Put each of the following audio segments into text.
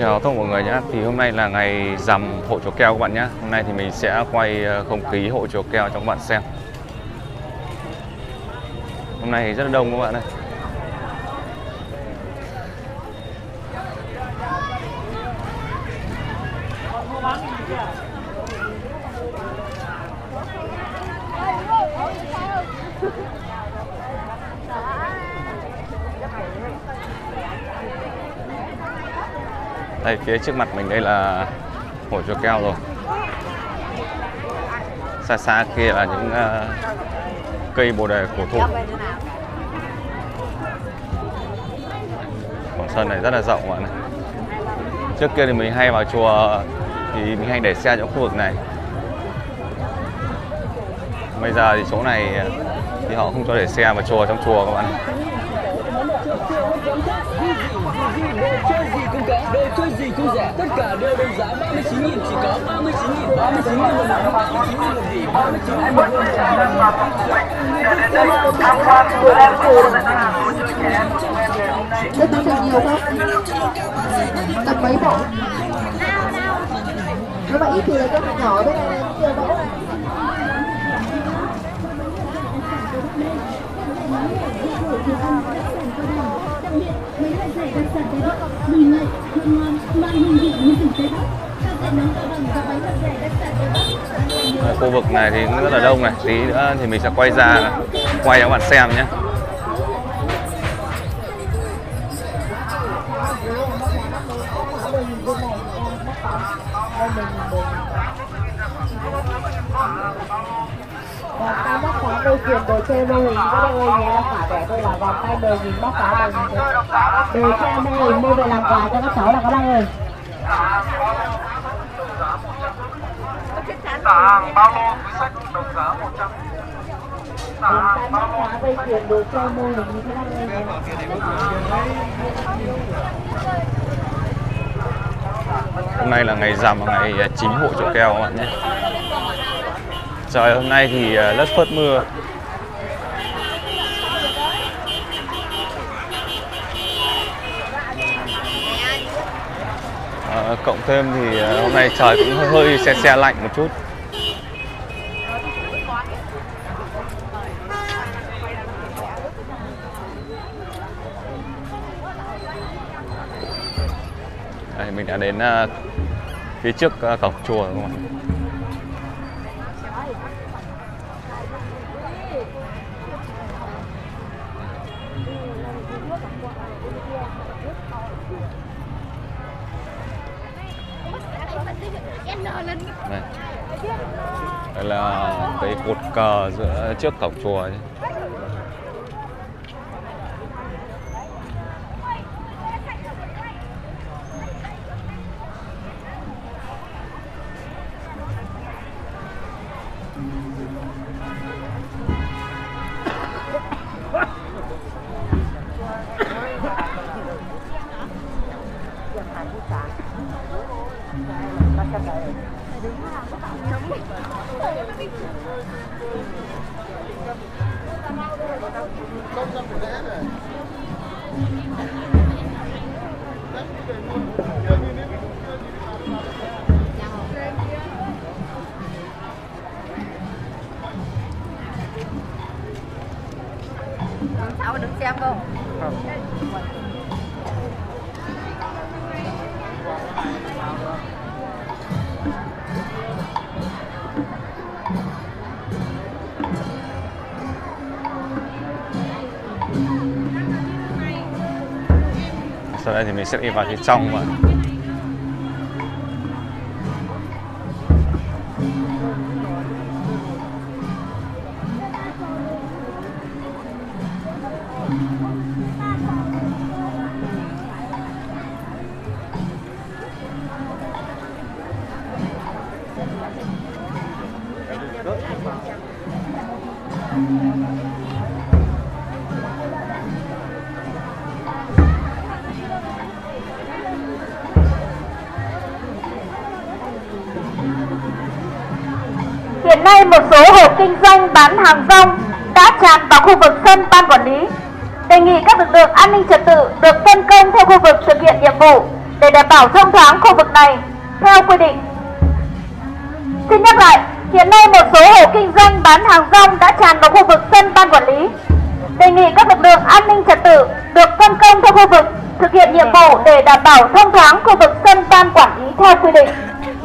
Chào tất cả mọi người nhé. Thì hôm nay là ngày rằm hội chùa keo các bạn nhé. Hôm nay thì mình sẽ quay không khí hội chùa keo cho các bạn xem. Hôm nay thì rất là đông các bạn ơi. Đây, phía trước mặt mình đây là hội chùa keo rồi. Xa xa kia là những cây bồ đề cổ thụ. Khoảng sân này rất là rộng bạn này. Trước kia thì mình hay vào chùa thì mình hay để xe trong khu vực này. Bây giờ thì chỗ này thì họ không cho để xe vào chùa, trong chùa các bạn. Đồ chơi gì cũng rẻ, tất cả đều đồng giá 39.000, chỉ có 39.000, 39.000 một lần, 39.000 một gì, 39.000 một lần. Đất nó được nhiều không? Tầm mấy bộ? Nếu mà ít thì là các bạn nhỏ bên này nhiều bộ. Khu vực này thì rất là đông này, tí nữa thì mình sẽ quay ra quay cho các bạn xem nhé. Vòng tay móc khóa dây chuyền đồ chơi mô hình các bạn ơi nhé, khả rẻ thôi là vòng tay 10.000 móc khóa 10.000 đồ chơi mô hình mua về làm quà cho các cháu là các bác ơi. Hàng bao lô túi xách đồng giá 100. Vòng tay móc khóa dây chuyền đồ chơi mô hình các bác ơi. Hôm nay là ngày rằm và ngày chính hội chùa keo các bạn nhé. Trời hôm nay thì lất phất mưa. Cộng thêm thì hôm nay trời cũng hơi se lạnh một chút. Đây, mình đã đến phía trước cổng chùa rồi các bạn. Đây. Đây là cái cột cờ giữa trước cổng chùa ấy. Cháu đứng xem không? Sau đây thì mình sẽ đi vào phía trong mà. Hiện nay một số hộ kinh doanh bán hàng rong đã tràn vào khu vực sân ban quản lý. Đề nghị các lực lượng an ninh trật tự được phân công theo khu vực thực hiện nhiệm vụ, để đảm bảo thông thoáng khu vực này theo quy định. Xin nhắc lại, hiện nay một số hộ kinh doanh bán hàng rong đã tràn vào khu vực sân ban quản lý. Đề nghị các lực lượng an ninh trật tự được phân công theo khu vực thực hiện nhiệm vụ để đảm bảo thông thoáng khu vực sân ban quản lý theo quy định.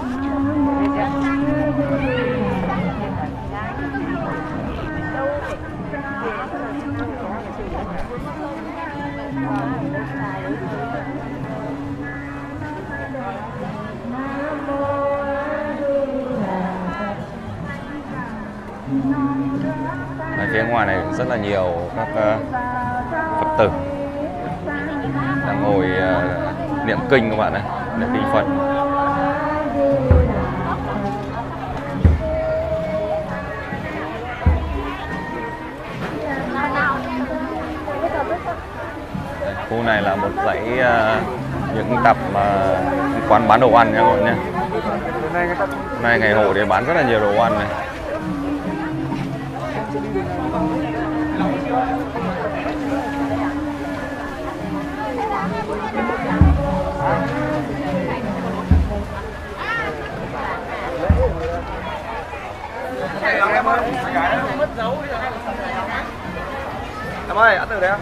Ở phía ngoài này rất là nhiều các Phật tử đang ngồi niệm kinh các bạn này, niệm kinh Phật. Khu này là một dãy những tạp quán bán đồ ăn nha các bạn nhé. Hôm nay ngày hội để bán rất là nhiều đồ ăn này. Em ơi, ăn từ đây.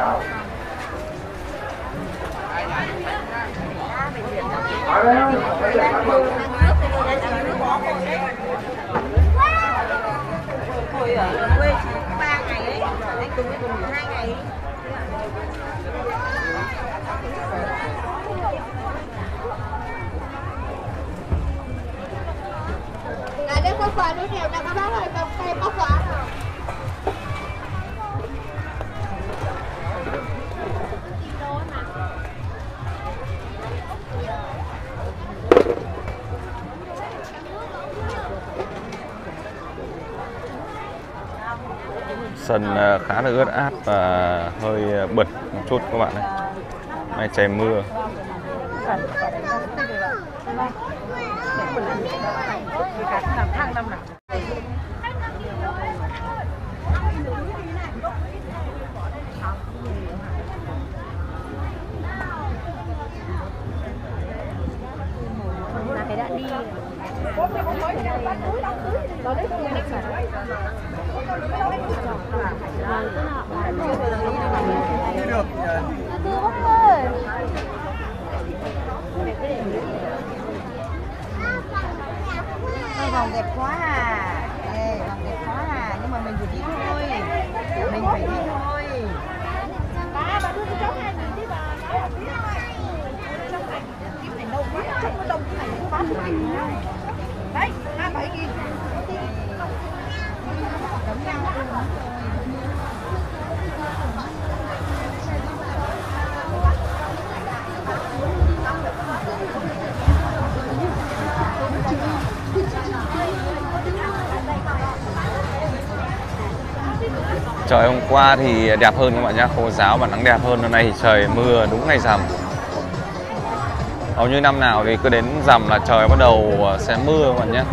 Tôi ở quê chỉ 3 ngày ấy, anh Tùng với Tùng nghỉ 2 ngày ấy. Đây có quả nữa nè, các bác ơi, cầm tay bóc quả nào. Sân khá là ướt át và hơi bẩn một chút các bạn này. Nay trời mưa. Vòng đẹp quá à. Ê, vòng đẹp quá à. Nhưng mà mình phải đi thôi. Mình phải đi thôi. Bà đưa cho cháu 2 nghìn đi bà. Nói là biết. Trong này, kiếm này đông quá. Trong nó đông cái này cũng bán được 2 nghìn. Đấy, 27 nghìn. Trời hôm qua thì đẹp hơn các bạn nhé, khô ráo và nắng đẹp hơn. Hôm nay thì trời mưa đúng ngày rằm. Hầu như năm nào thì cứ đến rằm là trời bắt đầu sẽ mưa các bạn nhé.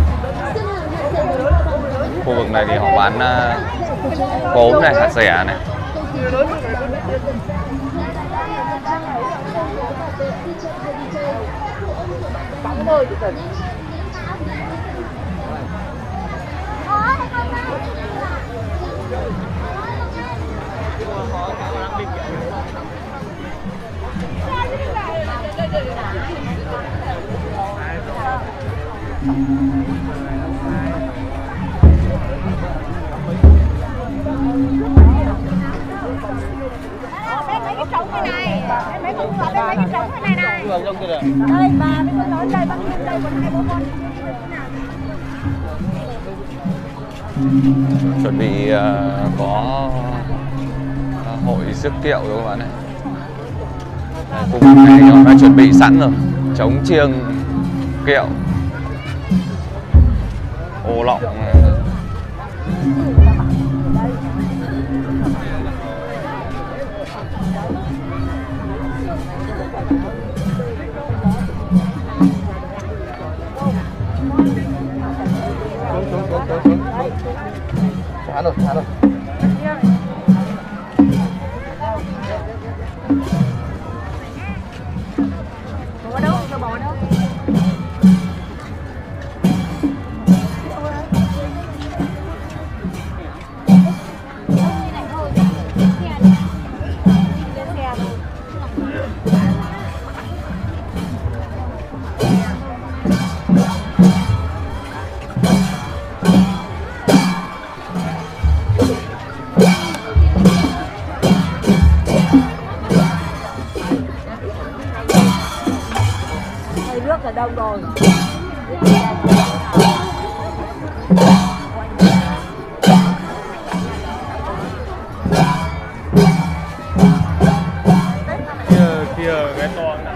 Khu vực này thì họ bán cốm này, hạt dẻ này. Mấy cái trống cái này, mấy con ngựa bên mấy cái trống cái này này. Đây bà với con nói đây, băng đây còn 2 bố con. Chuẩn bị có hội rước kiệu rồi các bạn này. Khu vực này họ đã chuẩn bị sẵn rồi, trống chiêng kiệu, ô lọng. Thả rồi. đông rồi. Kia cái to nào.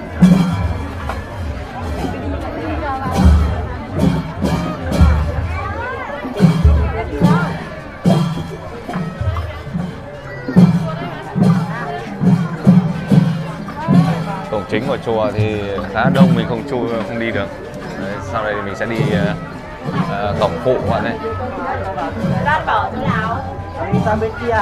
Cổng chính của chùa thì khá đông, mình không đi được. Đấy, sau đây thì mình sẽ đi cổng phụ các bạn đấy. Lát bỏ thế nào? Đi sang bên kia.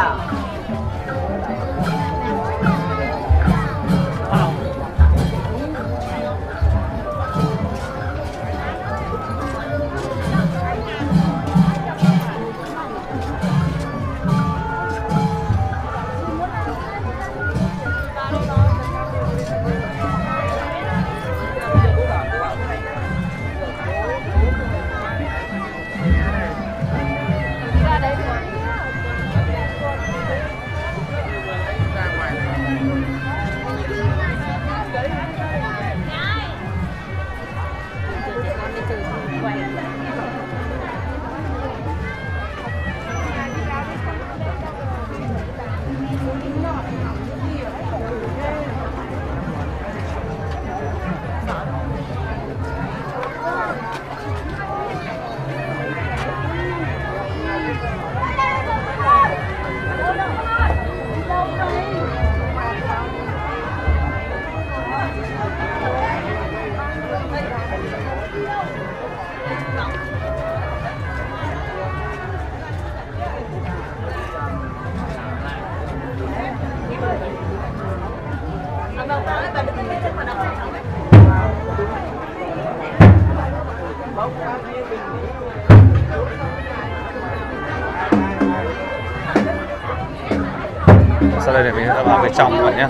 Sau đây thì mình sẽ vào bên trong các bạn nhé.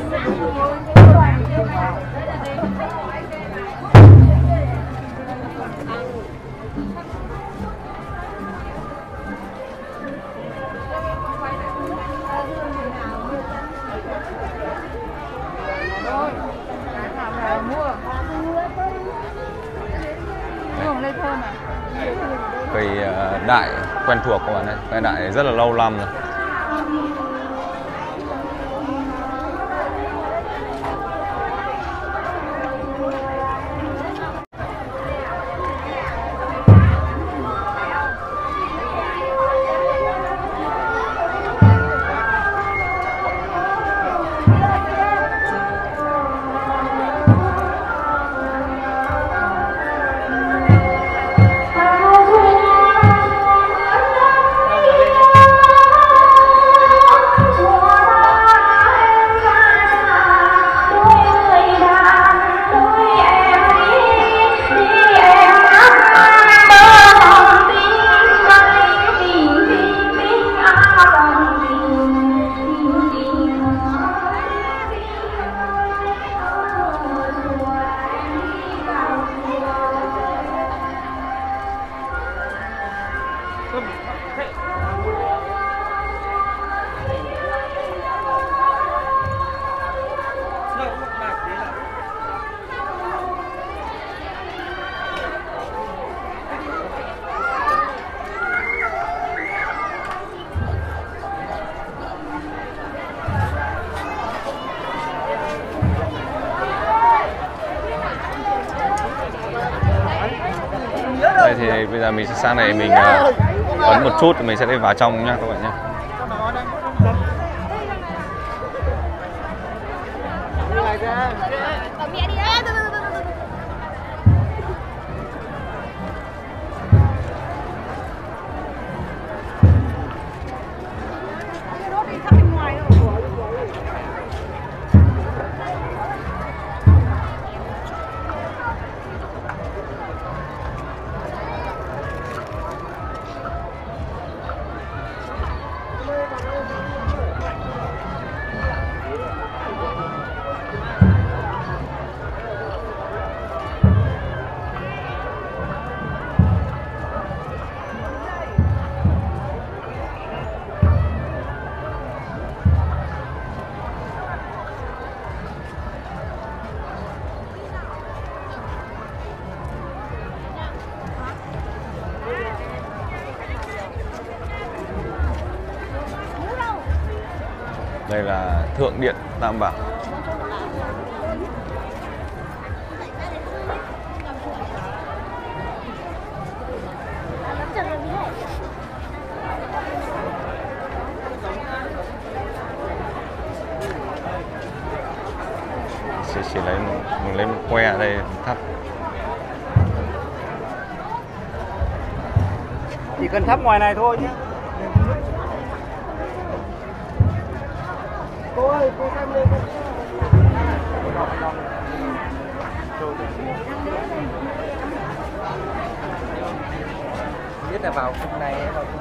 Cây đại quen thuộc các bạn đấy, cây đại rất là lâu năm rồi. Đây thì bây giờ mình sẽ sang này mình ấn một chút thì mình sẽ đi vào trong nha các bạn nhé. Đây là Thượng Điện Tam Bảo. Chỉ lấy mình lấy một que ở đây thắp. Chỉ cần thắp ngoài này thôi nhé. Cô ơi, cô xem lên. Biết là vào khung này hay vào khung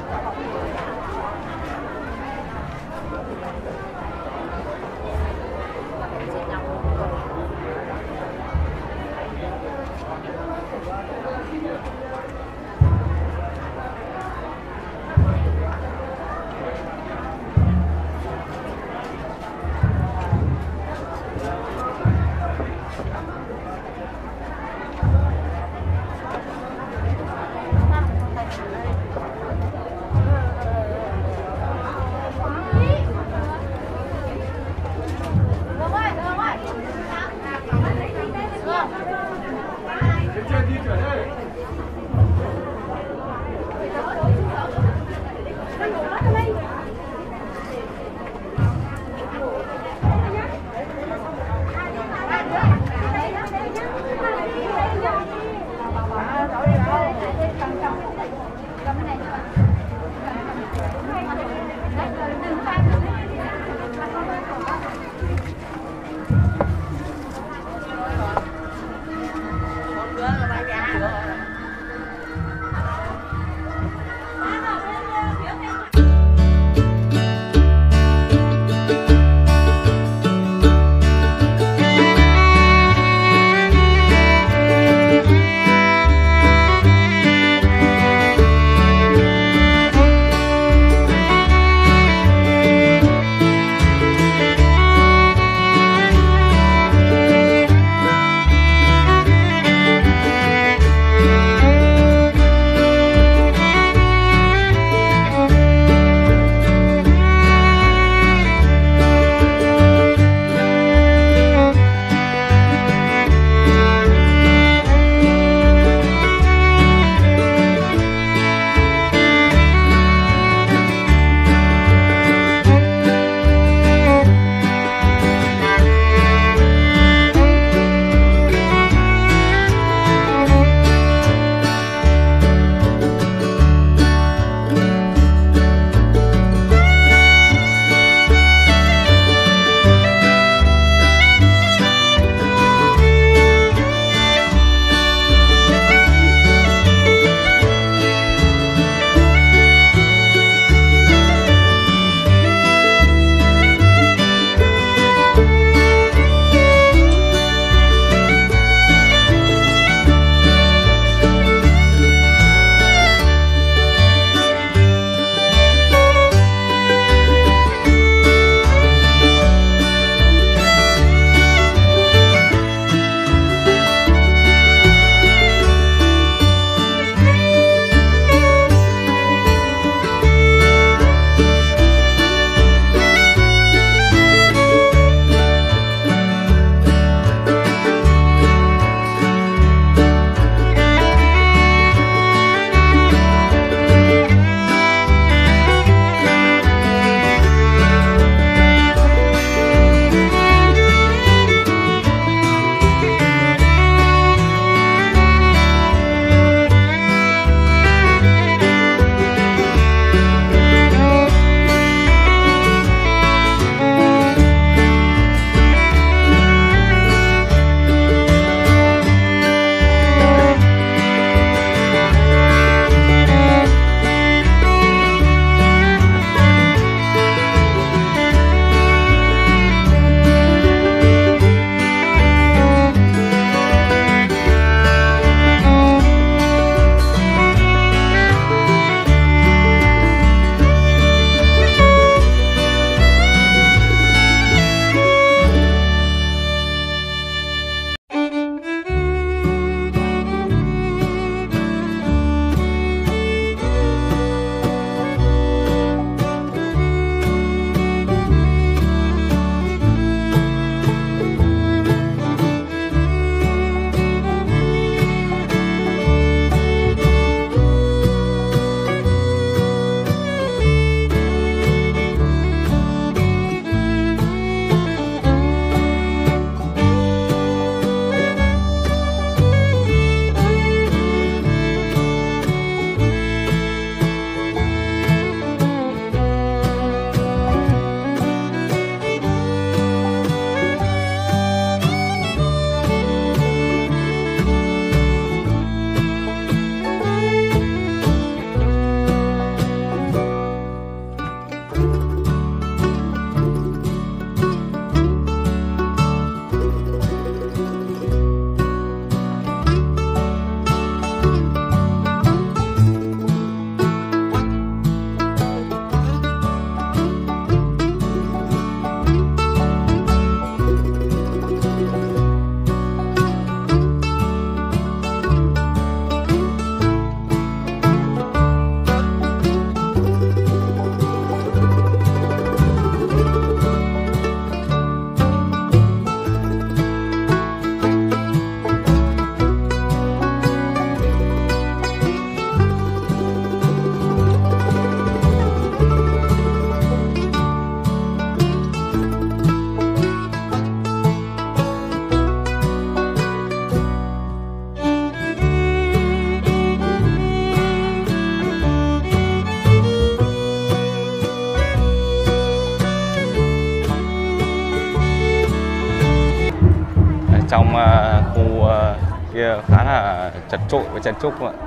trong khu kia khá là chật trội với chen chúc ạ.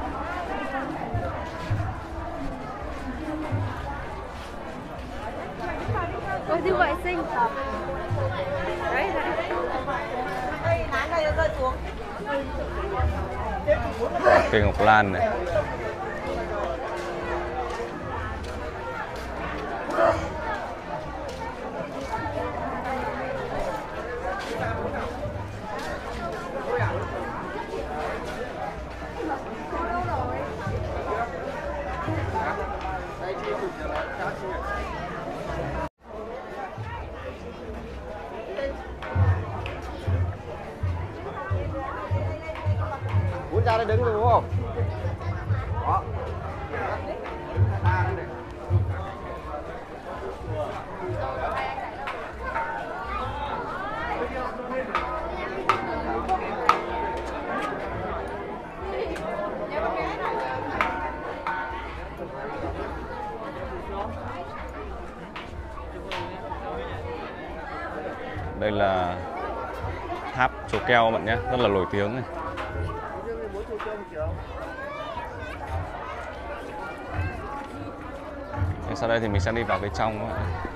Ôi như vậy xinh. Đấy. Cây ngọc lan này. Muốn ra đây đứng rồi đúng không? Đó. Đây là tháp chùa Keo bạn nhé, rất là nổi tiếng này. Sau đây thì mình sẽ đi vào bên trong.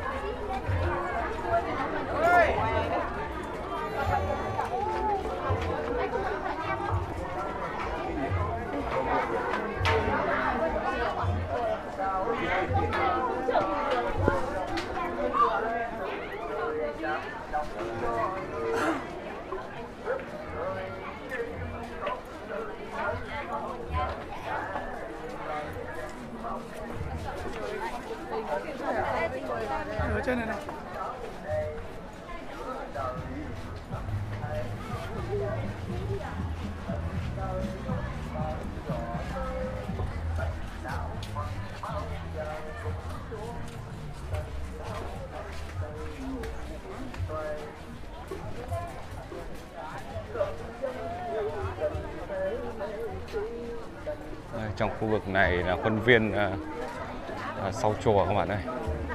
Ở trên này này. Đây, trong khu vực này là khuôn viên sau chùa các bạn ơi.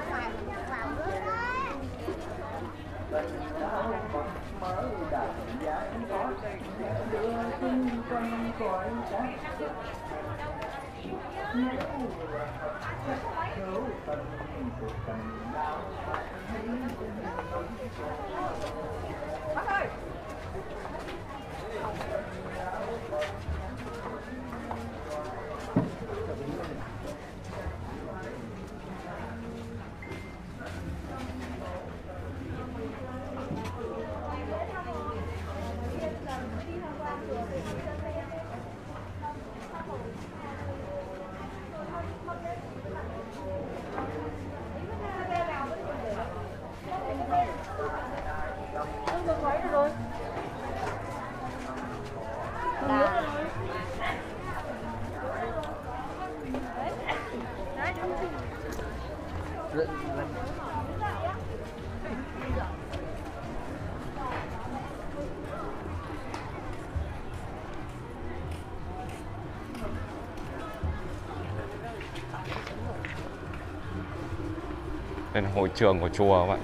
Đây là hội trường của chùa các bạn.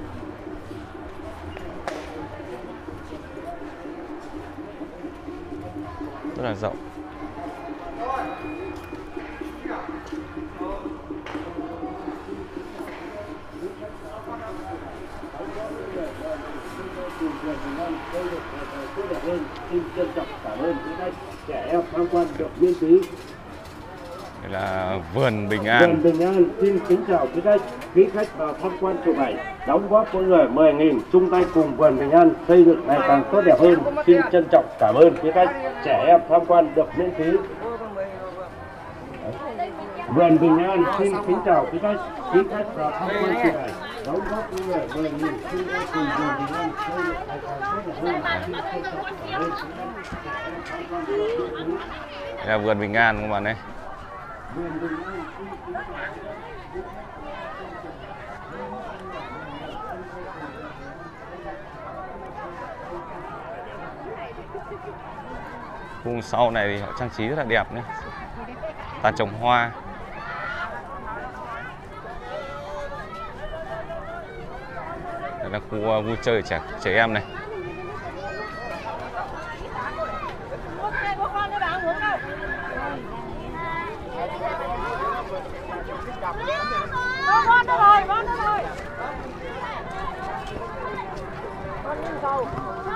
Rất là rộng. Xin trân trọng cảm ơn quý khách trẻ em tham quan được miễn phí. Đây là vườn Bình An. Vườn Bình An xin kính chào quý khách vào tham quan chùa này, đóng góp mỗi người 10.000, chung tay cùng vườn Bình An xây dựng ngày càng tốt đẹp hơn. Xin trân trọng cảm ơn quý khách trẻ em tham quan được miễn phí. Vườn Bình An xin kính chào quý khách vào tham quan chùa này, đóng góp mỗi người 10.000, chung tay cùng vườn Bình An xây dựng ngày càng tốt đẹp hơn. Xin trân trọng cảm ơn quý khách. Đây là vườn Bình An các bạn ơi. Khu sau này thì họ trang trí rất là đẹp nhé, toàn trồng hoa. Đây là khu vui chơi trẻ em này. Ngon nữa rồi, ngon nữa rồi. Con nhìn cầu.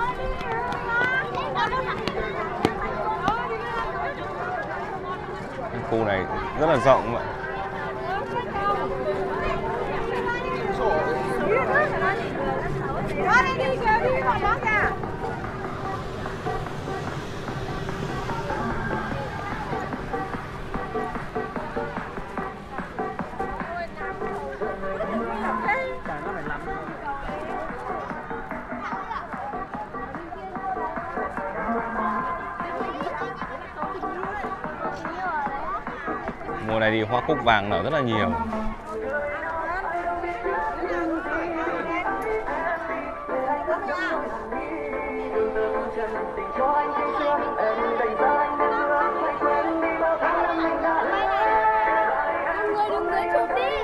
Cái khu này rất là rộng ạ. Đó đi đi kêu đi vào đó kìa. Mùa này thì hoa cúc vàng nở rất là nhiều. Đừng dưới chụp đi.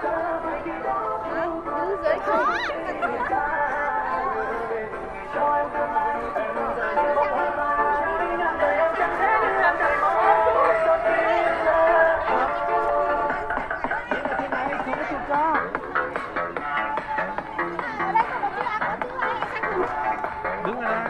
Đứng dưới chụp. Đứng ra.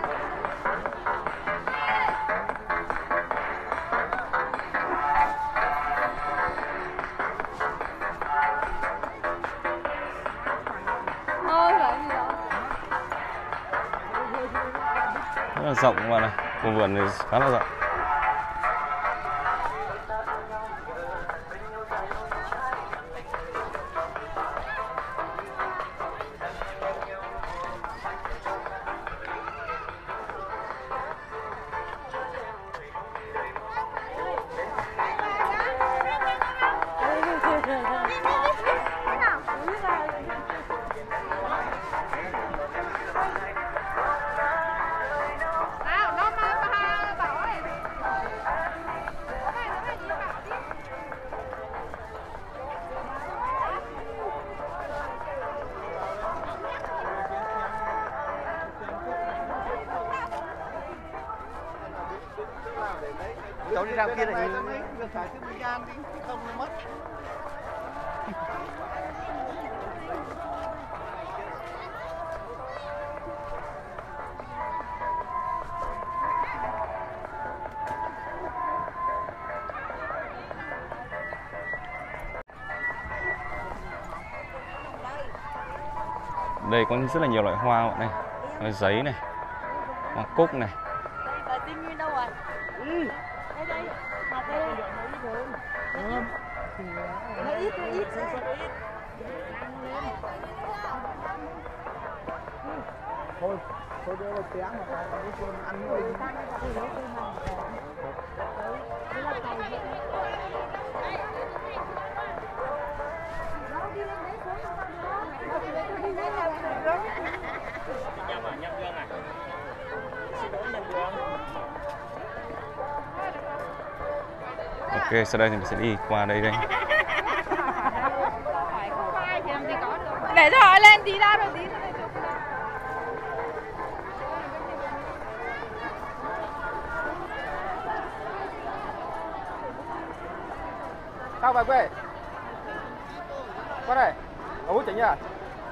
Rất là rộng các bạn này, khu vườn thì khá là rộng. Cháu đi ra kia để việc phải cái thời gian đi, không nó mất. Đây có rất là nhiều loại hoa bạn này, hoa giấy này, hoa cúc này. Bà Tinh Nguyên đâu rồi? Đây đây. Mặt đây đây. Nó ít ra. Thôi đưa một tiếng mà cái con ăn nó đi. Ok, sau đây thì mình sẽ đi qua đây đây. Để cho họ lên tí ra rồi tí nữa. Sao về quê? Qua đây. Ở Vũ Chỉnh à?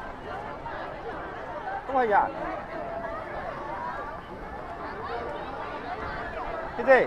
Không hình à? Cái gì?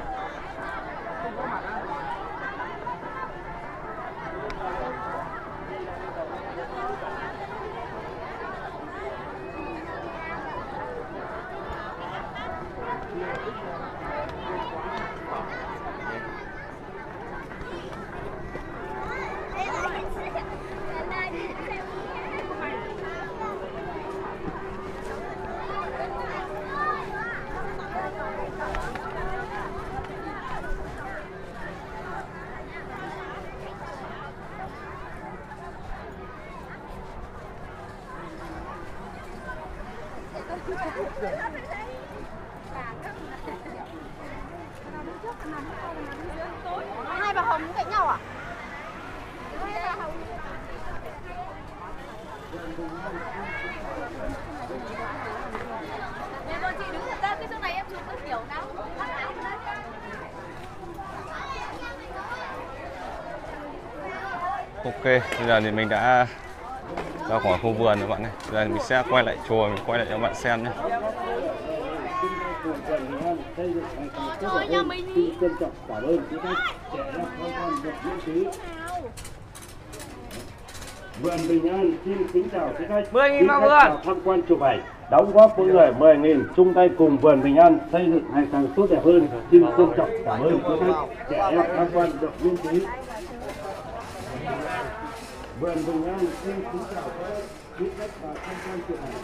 Hai bà Hồng cạnh nhau à? Nên con chị đứng thật ra cái chỗ này em chụp cái kiểu nào? Ok, bây giờ thì mình đã ra khỏi khu vườn các bạn này. Bây giờ mình sẽ quay lại chùa, mình quay lại cho các bạn xem nhé. Trời nhà mình đi. Trân trọng cảm ơn quý khách trẻ em tham quan được miễn phí. Vườn Bình An xin kính chào quý khách. 10.000 vào vườn. Tham quan chụp ảnh, đóng góp mỗi người 10.000, chung tay cùng Vườn Bình An xây dựng ngày càng tốt đẹp hơn. Xin trân trọng cảm ơn quý khách trẻ em tham quan được miễn phí. Vườn Bình An xin kính chào quý khách và tham quan chụp ảnh.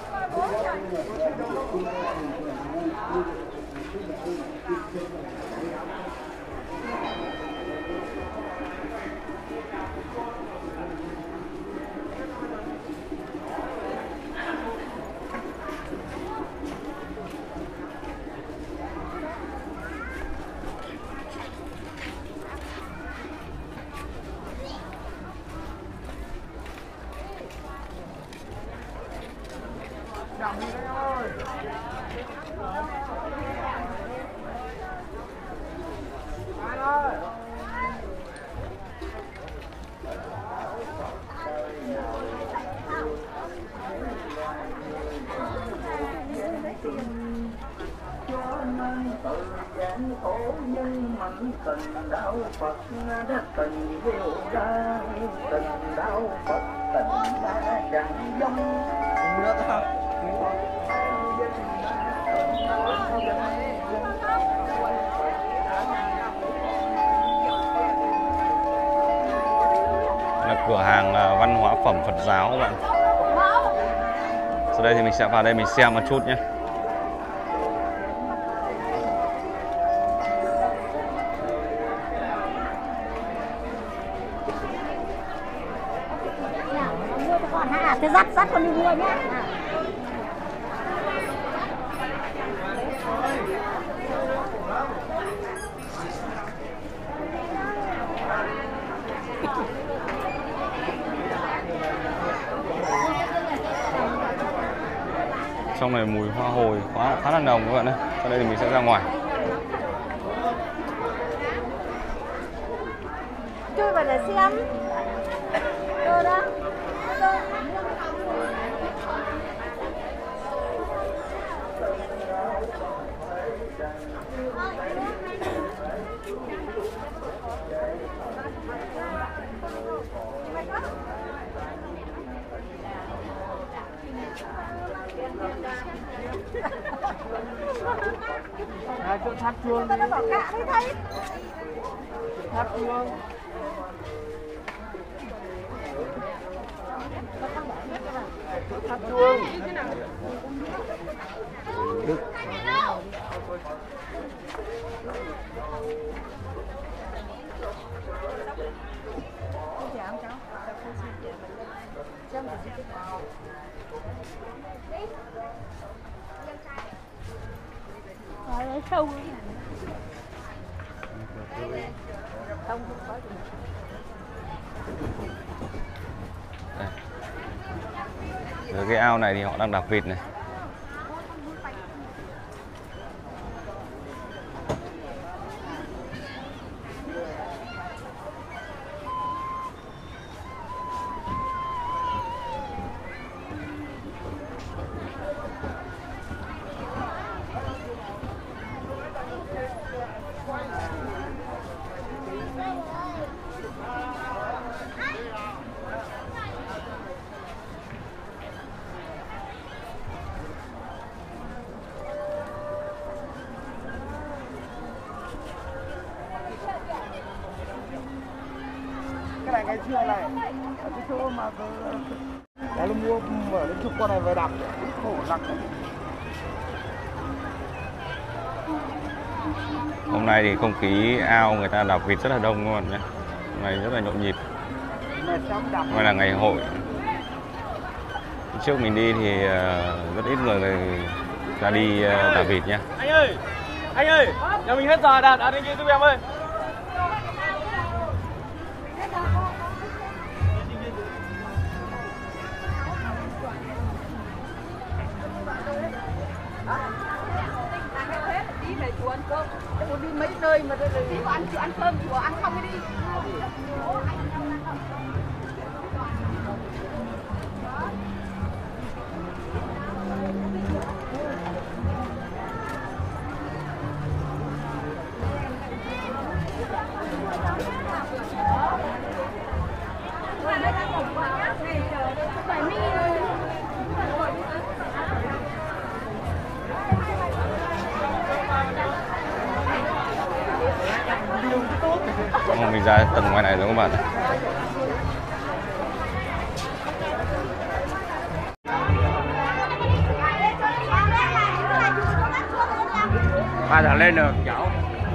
Tình đạo Phật đã tình yêu ra, tình đạo Phật tình đã chẳng giống nước Là cửa hàng văn hóa phẩm Phật giáo các bạn. Sau đây thì mình sẽ vào đây mình xem một chút nhé. Thế dắt con đi mua nhé. Trong này mùi hoa hồi khá là nồng các bạn ơi. Sau đây thì mình sẽ ra ngoài. Chui vào để xem. Rồi đó. Chỗ tháp chuông Nó bỏ cạ đấy thấy. tháp chuông. Tháp chuông. Sâu. Ở cái ao này thì họ đang đạp vịt này. Cái này ngày xưa này, ở cái chỗ mà nó mua ở cái trục qua này về đạp khổ lắm. Hôm nay thì không khí ao người ta đạp vịt rất là đông các bạn nhé. Hôm nay rất là nhộn nhịp. Hôm nay là ngày hội. Trước mình đi thì rất ít người ra đi đạp vịt nhé. Anh ơi, nhà mình hết giờ đạp anh kia giúp em ơi. Đi mấy nơi mà đi ăn cơm chùa ăn không đi. ra tận ngoài này rồi các bạn. Ba giờ lên được cháu.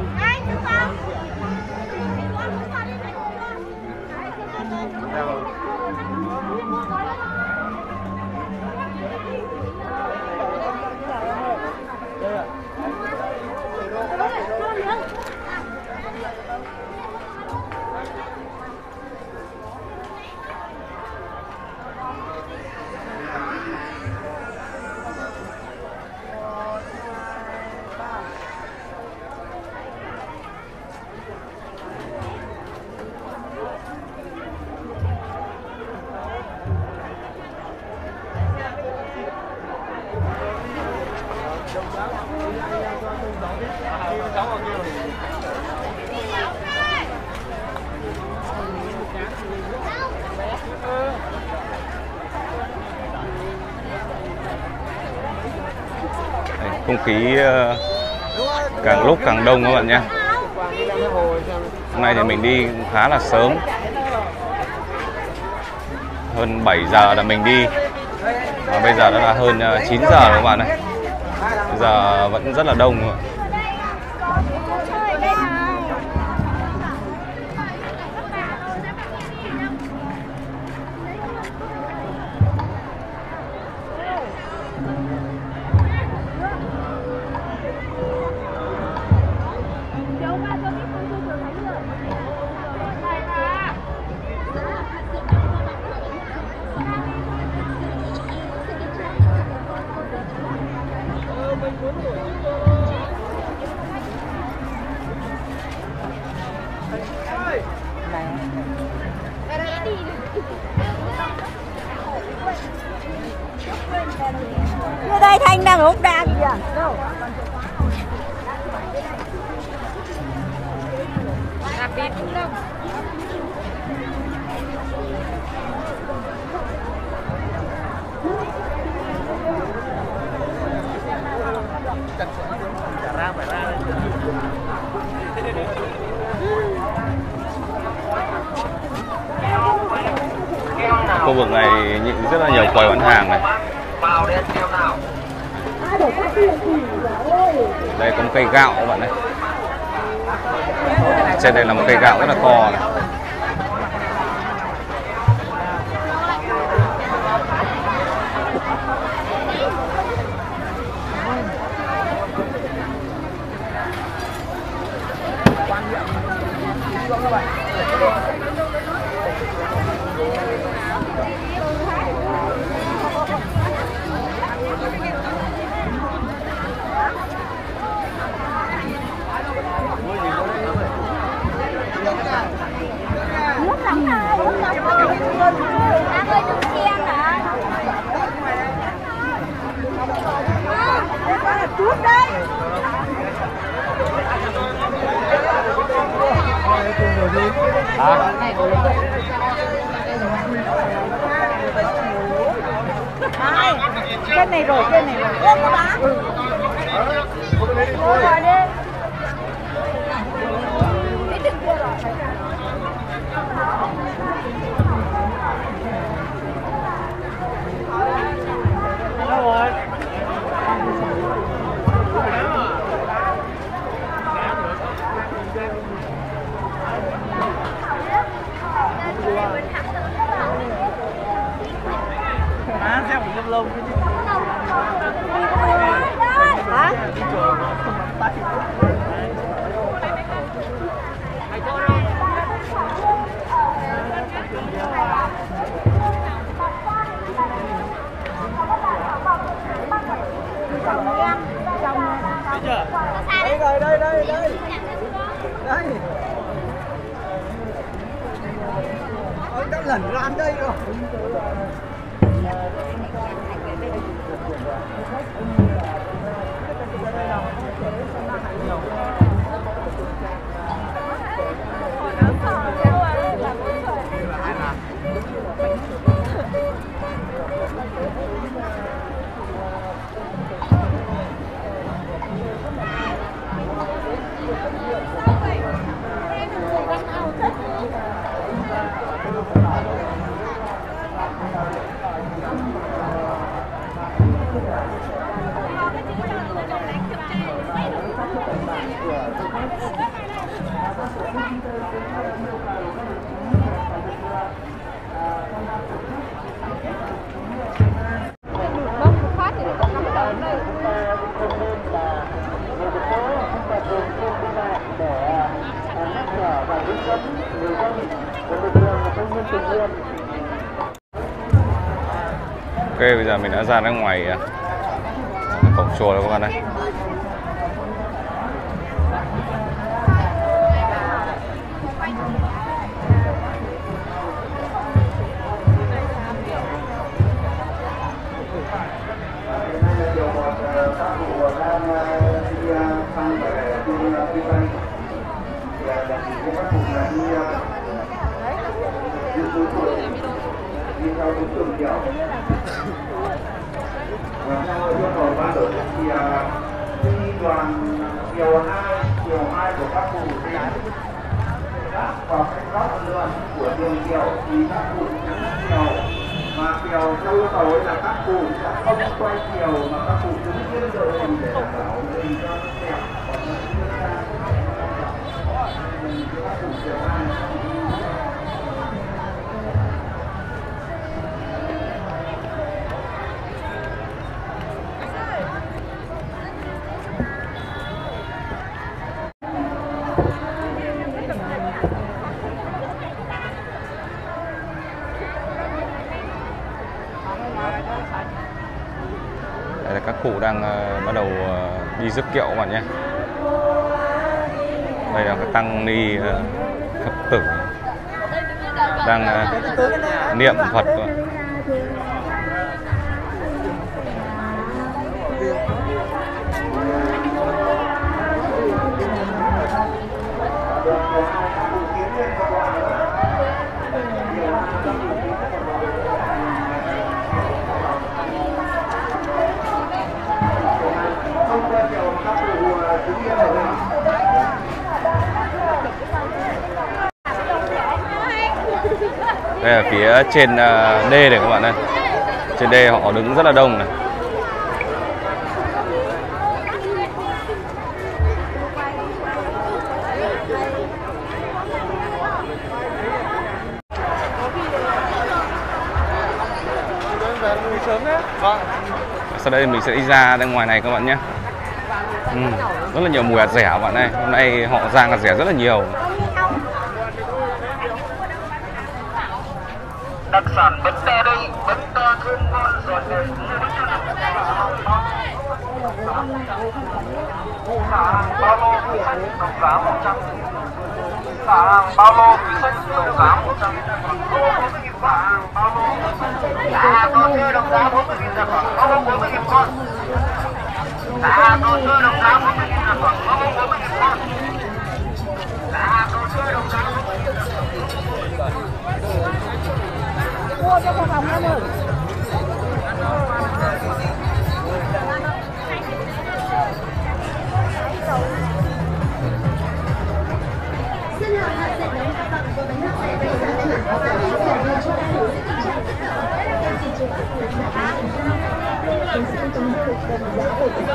Không khí càng lúc càng đông các bạn nhé. Hôm nay thì mình đi khá là sớm, hơn 7 giờ là mình đi, và bây giờ đã là hơn 9 giờ rồi các bạn này. Bây giờ vẫn rất là đông. Như đây Thanh đang hút đa kìa. Đâu? Là bịt đúng không? Khu vực này rất là nhiều quầy bán hàng này. Đây có một cây gạo các bạn này. Trên đây là một cây gạo rất là to này. Trên này rồi, trên này rồi. Ôm có bác. Rồi đi. Biết đừng kia rồi. Đâu rồi? Má xem một lâm lông cái chứ. Hả? Đây rồi, đây. Đây. Ôi, đã lẩn ra đây rồi. Thích Ok, bây giờ mình đã ra ra ngoài cổng chùa rồi các bạn ơi. Theo đúng đường kiểu và theo yêu cầu ban tổ chức thì khi đoàn chiều 2 của các cụ đến vào cái góc lượn của đường kiểu thì các cụ đứng chiều, mà chiều theo yêu cầu ấy là các cụ sẽ không quay chiều mà các cụ đứng trên đội hình để đảm bảo hình cho nó đẹp. Còn các cụ chiều 2 Đây là các cụ đang bắt đầu đi rước kiệu các bạn nhé. Đây là các tăng ni Phật tử đang niệm Phật rồi. Đây là phía trên đê này các bạn ơi. Trên đê họ đứng rất là đông này. Sau đây mình sẽ đi ra ngoài này các bạn nhé. Rất là nhiều mùi hạt rẻ các bạn ơi. Hôm nay họ rang hạt rẻ rất là nhiều. Đặc sản bánh te đây, bánh te thơm ngon giòn đẹp. Bao lô quý sách đồng giá 100. Bao lô quý sách đồng giá 100. Bao lô tôi chơi đồng giá 40.000 sản phẩm, bao lô 40.000 con. Tôi chơi đồng giá 40.000 sản phẩm, bao lô 40.000 con. Tôi chơi đồng giá 40.000 sản phẩm. Mua cho con phòng 50. Xin hỏi hạt dẻ nóng các bạn có bánh ngọt sẽ bày ra tại hãng có thể chuyển về cho các chủ tình trạng các thị trường áp lực là bánh xanh tấm hương đồng giá của các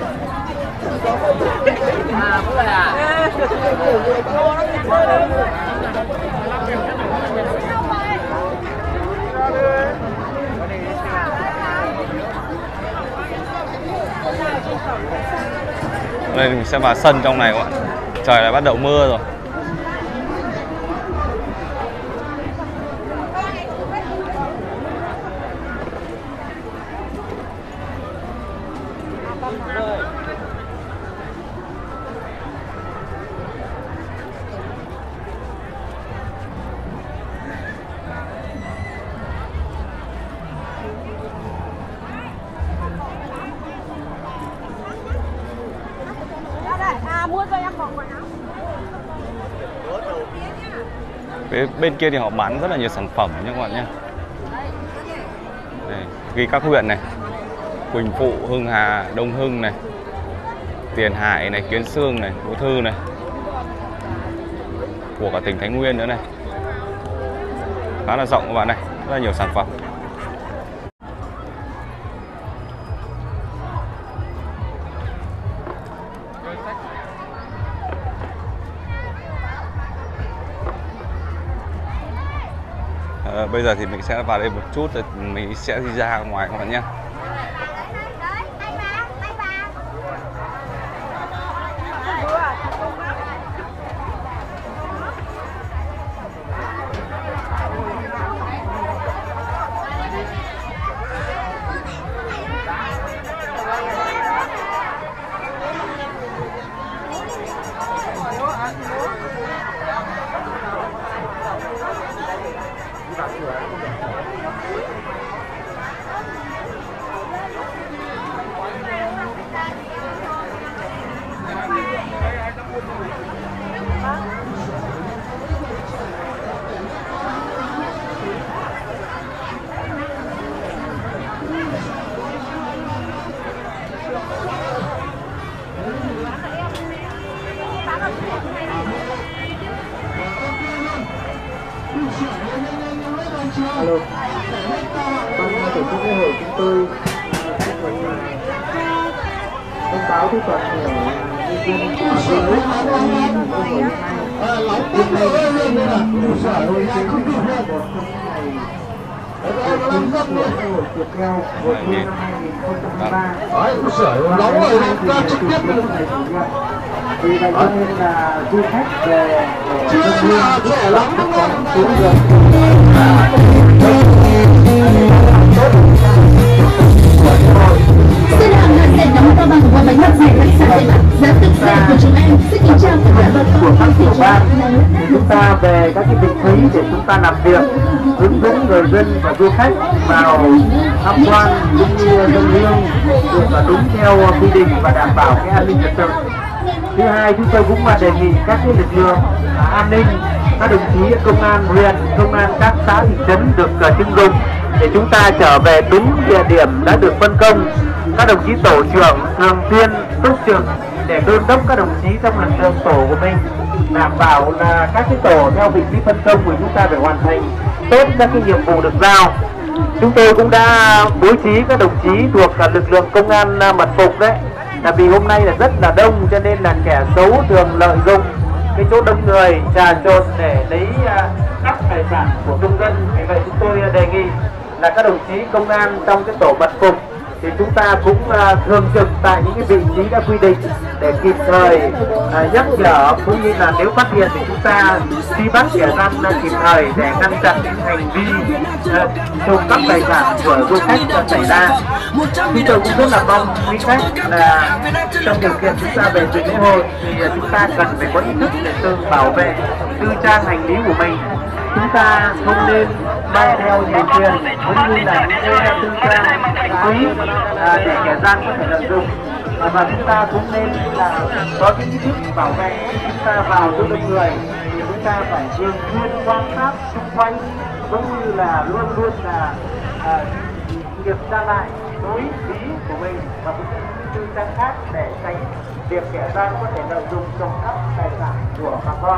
Đây mình sẽ vào sân trong này các bạn. Trời lại bắt đầu mưa rồi. Mua cho em còn quần áo. Bên kia thì họ bán rất là nhiều sản phẩm nha các bạn nhé. Đây, ghi các huyện này: Quỳnh Phụ, Hưng Hà, Đông Hưng này, Tiền Hải này, Kiến Xương này, Vũ Thư này, của cả tỉnh Thái Nguyên nữa này. khá là rộng các bạn này, rất là nhiều sản phẩm. Bây giờ thì mình sẽ vào đây một chút rồi mình sẽ đi ra ngoài các bạn nhé. Alo, trong tổ chức lễ hội chúng tôi thông báo với toàn thể nhân dân hôm nay sẽ tổ chức một trong những ngày tiếp theo của năm 2023. Vì vậy cho nên là du khách về trẻ lắm Xin hàng ngàn rẻ nóng Cao Bằng và bánh ngọt rẻ đặc sản Tây Bắc giá thực rẻ của chúng em. Xin kính chào tất cả bà con các tiểu bang. Chúng ta về các cái vị trí để chúng ta làm việc, hướng dẫn người dân và du khách vào tham quan cũng như dân hương được đúng theo quy định và đảm bảo cái an ninh trật tự. Thứ hai, chúng tôi cũng đề nghị các cái lực lượng an ninh, các đồng chí công an huyện, công an các xã thị trấn được trưng dụng để chúng ta trở về đúng địa điểm đã được phân công. Các đồng chí tổ trưởng thường xuyên túc trực để đôn đốc các đồng chí trong lực lượng tổ của mình, đảm bảo là các cái tổ theo vị trí phân công của chúng ta phải hoàn thành tốt các cái nhiệm vụ được giao. Chúng tôi cũng đã bố trí các đồng chí thuộc lực lượng công an mật phục đấy, là vì hôm nay là rất là đông cho nên là kẻ xấu thường lợi dụng cái chỗ đông người trà trộn để lấy cắp tài sản của công dân. Vì vậy chúng tôi đề nghị là các đồng chí công an trong cái tổ mật phục thì chúng ta cũng thường trực tại những cái vị trí đã quy định để kịp thời nhắc nhở, cũng như là nếu phát hiện thì chúng ta truy bắt kẻ gian kịp thời để ngăn chặn những hành vi trộm cắp tài sản của du khách xảy ra. Chúng tôi cũng rất là mong quý khách là trong điều kiện chúng ta về dự lễ hội thì chúng ta cần phải có ý thức để tự bảo vệ tư trang hành lý của mình. Chúng ta không nên mang theo nhiều tiền cũng như là những cái tư trang quý để kẻ gian có thể lợi dụng, và chúng ta cũng nên là có cái ý thức bảo vệ. Chúng ta vào chỗ đông người thì chúng ta phải thường xuyên quan sát xung quanh, cũng như là luôn luôn là kiểm tra lại túi ví của mình và cũng như tư trang khác để tránh việc kẻ gian có thể lợi dụng trộm cắp tài sản của bà con.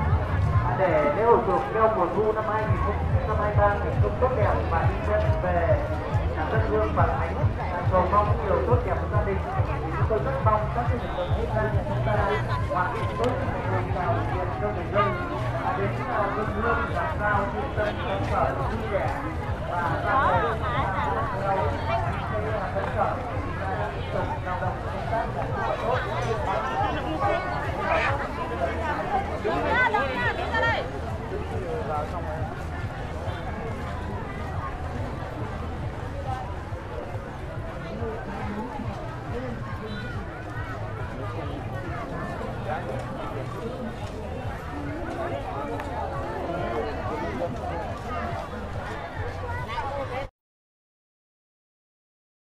Để lễ hội chùa Keo mùa thu năm 2023 thành công tốt đẹp và đi dân về dân hương phản ánh cầu mong nhiều tốt đẹp của gia đình. Chúng tôi rất mong các lực lượng vũ trang của chúng ta hoàn thành tốt những tạo điều kiện cho người dân đến dân hương làm sao yên tâm phấn khởi vui vẻ.